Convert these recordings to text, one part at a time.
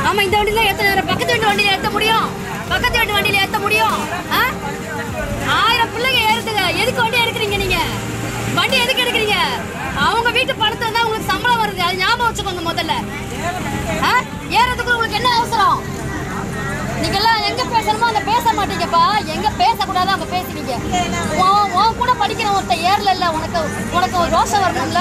ஆமா இந்த வண்டியில ஏத்த பக்கத்து வீட்டு வண்டியில ஏத்த முடியும், பக்கத்து வீட்டு வண்டியில ஏத்த முடியும். 1000 பிள்ளைங்க ஏறுதுங்க, எதுக்கு வண்டி எடுக்கிறீங்க நீங்க? வண்டி எதுக்கு எடுக்கிறீங்க? அவங்க வீட்டு பணத்தை தான் உங்களுக்கு சம்பளம் வருது, அது ஞாபகம் வச்சுக்கோங்க முதல்ல. ஏறதுக்கு உங்களுக்கு என்ன அவசரம்? நீங்க எல்லாம் எங்க பேசணுமோ அங்க பேச மாட்டீங்கப்பா, எங்க பேசக்கூடாது அங்க பேசுவீங்க. உன் கூட படிக்கிற ஒருத்த ஏறல இல்ல, உனக்கு ஒரு ரோஷம் வரணும்ல.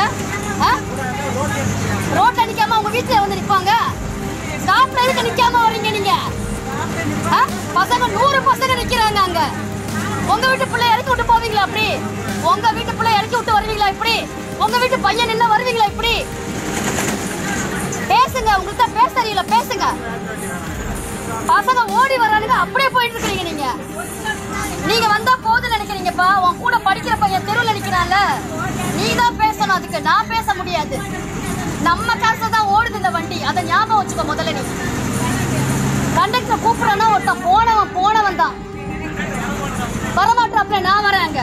ரோட்ல நிக்காம உங்க வீட்டுல வந்து நிப்பாங்க, ஸ்டாப்ல எதுக்கு நிக்காம வரீங்க நீங்க? பசங்க 100 பசங்க நிக்கிறாங்க அங்க. உங்க வீட்டு பிள்ளை இறக்கி விட்டு போவீங்களா அப்படி? உங்க வீட்டு பிள்ளை இறக்கி விட்டு வருவீங்களா இப்படி? உங்க வீட்டு பையன் நின்று வருவீங்களா இப்படி? பேசுங்க, உங்களுக்கு தான் பேச தெரியல, பேசுங்க. பசங்க ஓடி வரானுங்க, அப்படியே போயிட்டு இருக்கீங்க நீங்க. நீங்க வந்தா போதும் நினைக்கிறீங்கப்பா. உன் கூட படிக்கிற பையன் தெருவில் நினைக்கிறான்ல, நீ தான் பேசணும், அதுக்கு நான் பேச முடியாது. நம்ம காசை தான் ஓடுது இந்த வண்டி, அதை ஞாபகம் வச்சுக்கோ முதல்ல. நீ கண்டக்டர் கூப்பிடறனா ஒருத்தன் போனவன் தான் வரமாட்டாப்ல, நான் வரேன் அங்க.